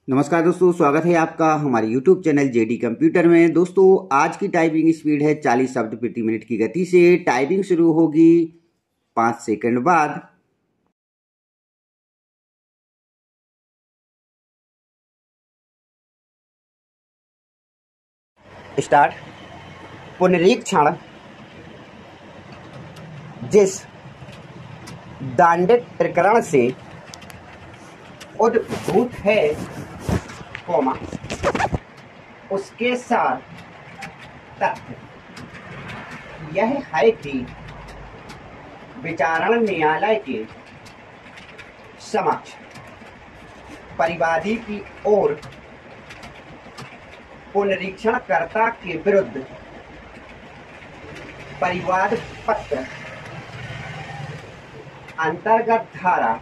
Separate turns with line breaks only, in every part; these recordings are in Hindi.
नमस्कार दोस्तों, स्वागत है आपका हमारे YouTube चैनल जेडी कंप्यूटर में। दोस्तों, आज की टाइपिंग स्पीड है 40 शब्द प्रति मिनट की गति से। टाइपिंग शुरू होगी 5 सेकंड बाद। स्टार्ट। पुनरीक्षण। जिस दांडिक प्रकरण से उद्भूत है, उसके सार तथ्य यह है कि विचारण न्यायालय के समक्ष परिवादी की ओर पुनरीक्षणकर्ता के विरुद्ध परिवाद पत्र अंतर्गत धारा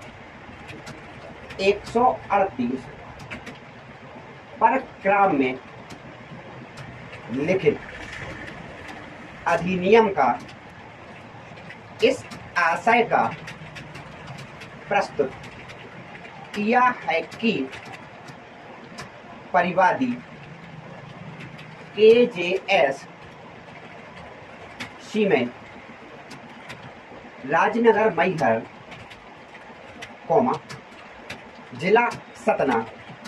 138 परक्रम में लिखित अधिनियम का इस आशय का प्रस्तुत किया है कि परिवादी KJS सीमेंट राजनगर मैहर, जिला सतना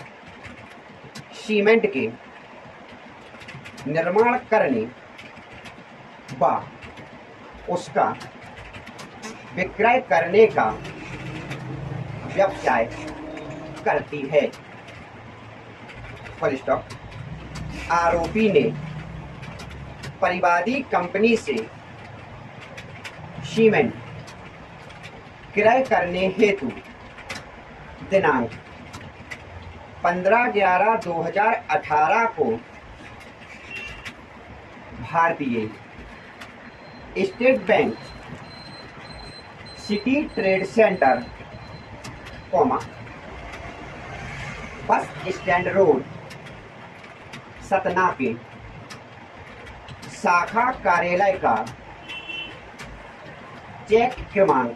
सीमेंट के निर्माण करने व उसका विक्रय करने का व्यवसाय करती है। Full stop. आरोपी ने परिवादी कंपनी से सीमेंट क्रय करने हेतु दिनांक 15/11/2018 को भारतीय state bank city trade centre, bus stand road, Satna के शाखा कार्यालय का चेक क्रमांक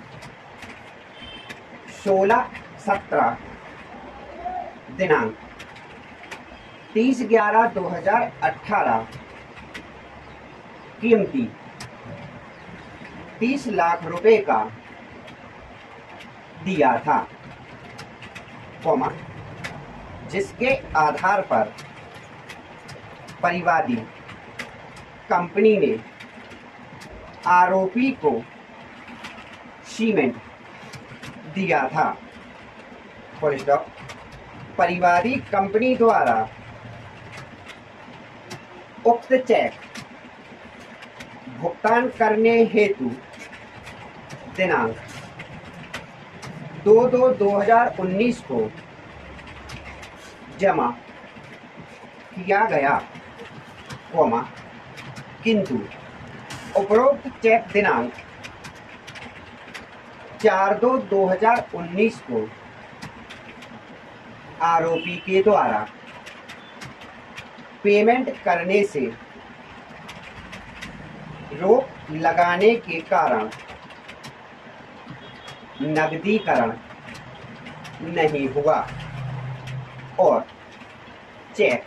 16/17 दिनांक 30/11/2018 कीमती 30 लाख रुपए का दिया था, जिसके आधार पर परिवादी कंपनी ने आरोपी को सीमेंट दिया था। Full stop. परिवादी कंपनी द्वारा उक्त चेक भुगतान करने हेतु दिनांक 2/2/2019 को जमा किया गया, किंतु उपरोक्त चेक दिनांक 4/2/2019 को आरोपी के द्वारा पेमेंट करने से रोक लगाने के कारण नकदीकरण नहीं हुआ और चेक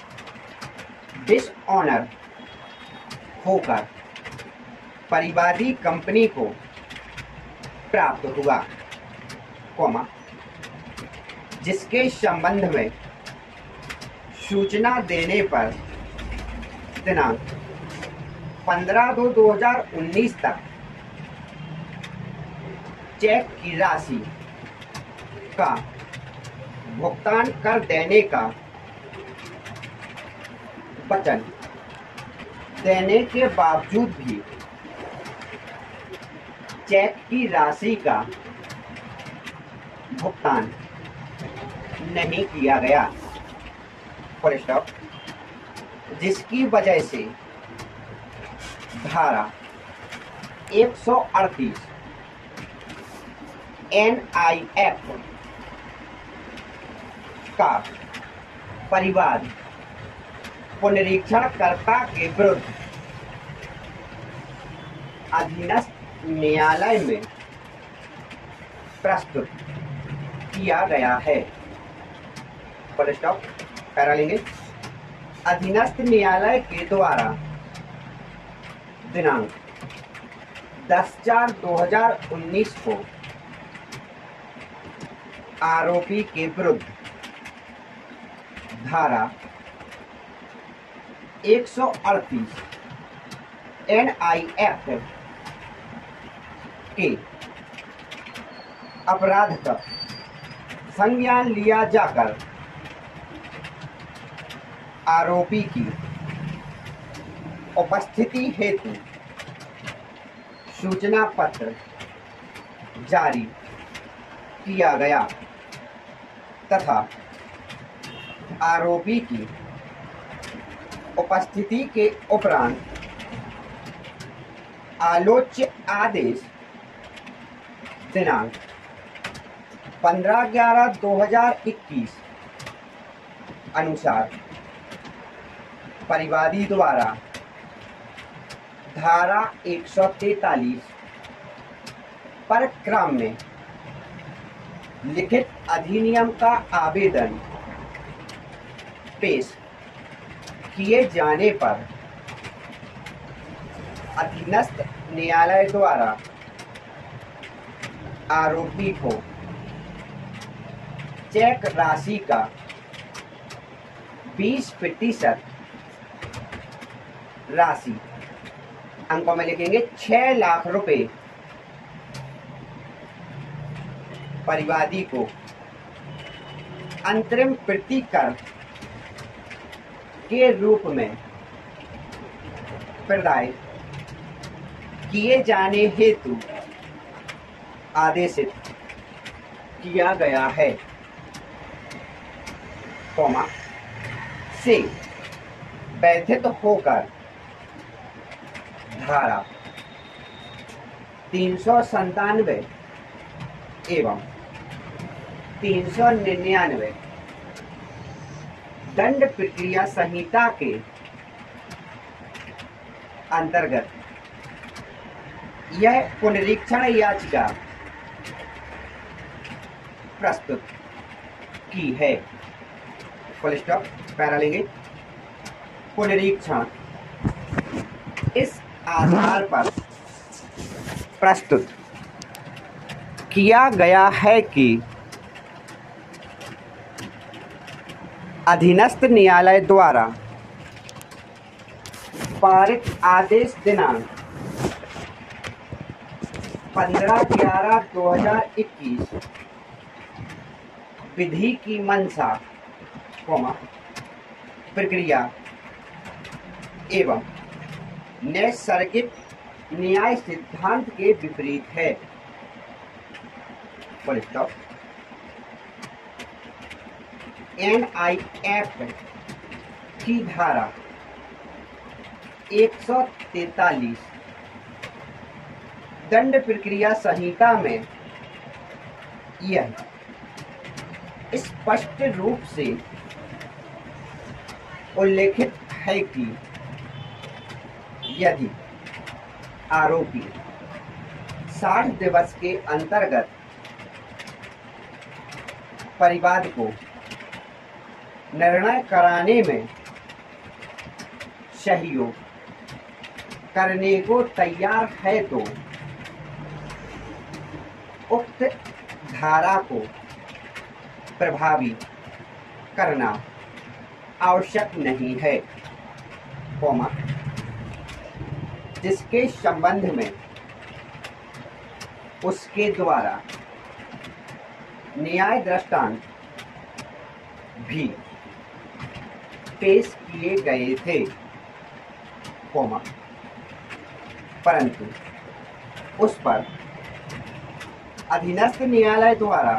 डिसऑनर होकर परिवादी कंपनी को प्राप्त हुआ, जिसके संबंध में सूचना देने पर दिनांक 15/2/2019 तक चेक की राशि का भुगतान कर देने का वचन देने के बावजूद भी चेक की राशि का भुगतान नहीं किया गया, फुल स्टॉप, जिसकी वजह से धारा 138 NIF का परिवाद पुनरीक्षणकर्ता के विरुद्ध अधीनस्थ न्यायालय में प्रस्तुत किया गया है। फुल स्टॉप, पैरा लेंगे। अधीनस्थ न्यायालय के द्वारा दिनांक 10/4/2019 को आरोपी के विरुद्ध धारा 138 NIF के अपराध का संज्ञान लिया जाकर आरोपी की उपस्थिति हेतु सूचना पत्र जारी किया गया तथा आरोपी की उपस्थिति के उपरांत आलोच्य आदेश दिनांक 15/11/2021 अनुसार परिवादी द्वारा धारा 143 पर क्रम में लिखित अधिनियम का आवेदन पेश किए जाने पर अधीनस्थ न्यायालय द्वारा आरोपी को चेक राशि का 20% राशि, अंकों में लिखेंगे 6 लाख रुपए, परिवादी को अंतरिम प्रतिकर के रूप में प्रदाय किए जाने हेतु आदेशित किया गया है, से व्यथित होकर धारा 397 एवं 399 दंड प्रक्रिया संहिता के अंतर्गत यह पुनरीक्षण याचिका प्रस्तुत की है। फुल स्टॉप, पैरा लेंगे। पुनरीक्षण इस आधार पर प्रस्तुत किया गया है कि अधीनस्थ न्यायालय द्वारा पारित आदेश दिनांक 15/11/2021 विधि की मंशा, प्रक्रिया एवं नैसर्गिक न्याय सिद्धांत के विपरीत है। Full stop. NIF की धारा 143 दंड प्रक्रिया संहिता में यह स्पष्ट रूप से उल्लेखित है कि यदि आरोपी 60 दिवस के अंतर्गत परिवाद को निर्णय कराने में सहयोग करने को तैयार है तो उक्त धारा को प्रभावी करना आवश्यक नहीं है, जिसके संबंध में उसके द्वारा न्याय दृष्टांत भी पेश किए गए थे, परंतु उस पर अधीनस्थ न्यायालय द्वारा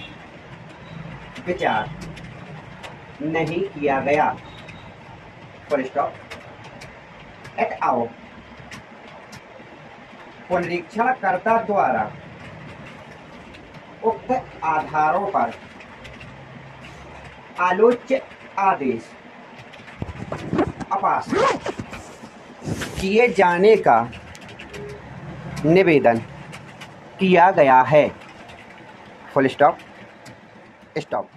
विचार नहीं किया गया। Full stop. एट आओ पुनरीक्षणकर्ता द्वारा उक्त आधारों पर आलोच्य आदेश अपास किए जाने का निवेदन किया गया है। Full stop, stop.